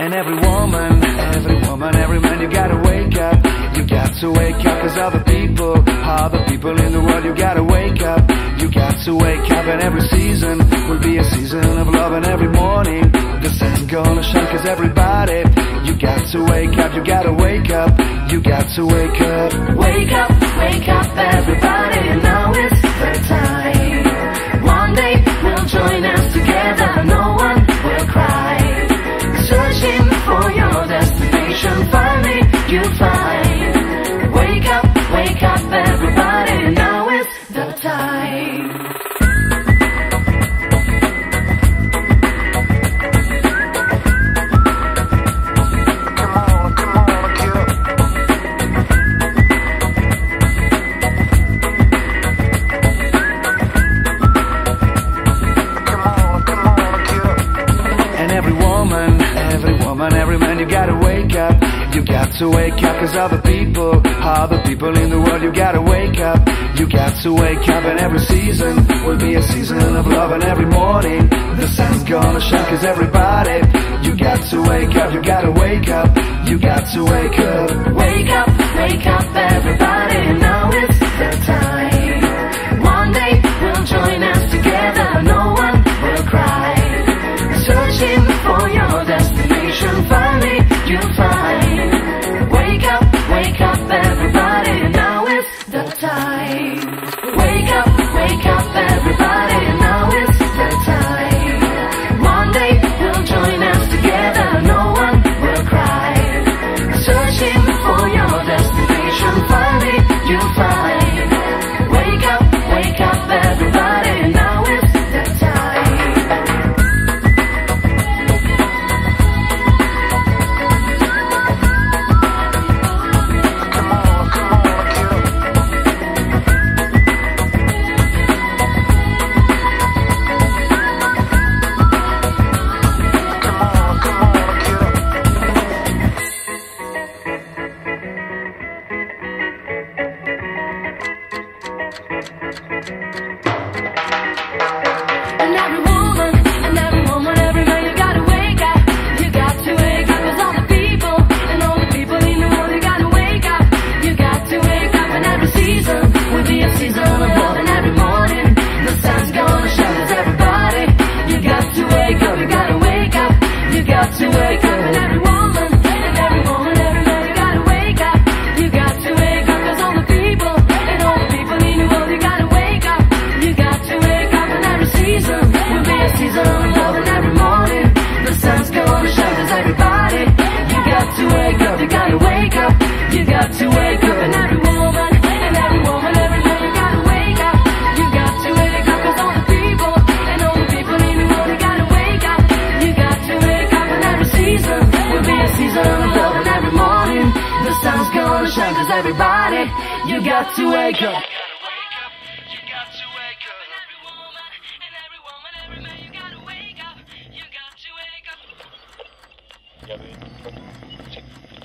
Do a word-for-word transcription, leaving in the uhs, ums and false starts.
And every woman, every woman, every man, you gotta wake up. You got to wake up, cause other people, other people in the world, you gotta wake up. You got to wake up, and every season will be a season of love. And every morning, the sun's gonna shine, cause everybody, you got to wake up, you gotta wake up. You got to wake up. Wake up, wake up, everybody, now it's the time. One day we'll join us together, no one will cry. Searching for your destination, finally you find. Wake up, wake up, everybody, now it's the time. Every man, you gotta wake up. You got to wake up, cause other people, other people in the world, you gotta wake up. You got to wake up, and every season will be a season of love. And every morning, the sun's gonna shine, cause everybody, you got to wake up, you gotta wake up. You got to wake up. Wake up, wake up, everybody, now it's the time. One day we'll join us together, no one will cry. Searching for your destination, finally you find. Wake up, wake up, everybody, now it's the time. Wake up, wake up, everybody, now it's the time. One day we'll join us together, no one will cry. Searching for your destination, finally you find. Wake up, wake up, everybody, now it's the time. And every woman, and every woman, every man, you gotta wake up. You got to wake up, cause all the people, and all the people in the world, you gotta wake up. You got to wake up, and every season will be a season of love. And every morning, the sun's gonna shine, cause everybody, you got to wake up, you gotta wake up. You got to wake up, and every woman, and every woman, every man, you gotta wake up. You got to wake up, cause all the people, and all the people in the world, you gotta wake up. You got to wake up, and every season will be a season of love. And every morning, the sun's gonna shine, cause everybody, you got to wake up, you gotta wake up. You got to wake up, and every woman, and every woman, every man, you gotta wake up. You got to wake up, cause all the people, and all the people in the world, you gotta wake up. You got to wake up, and every season will be a season of love. And every morning, the sun's gonna shine, cause everybody, you got to wake up. Yeah,